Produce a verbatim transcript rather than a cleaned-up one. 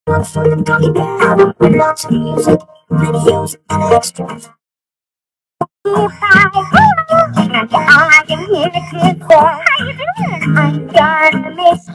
one for the Gummy Bear album with lots of music, videos, and extras. If I hold you and all I can hear is this boy. How you doing? I'm gonna miss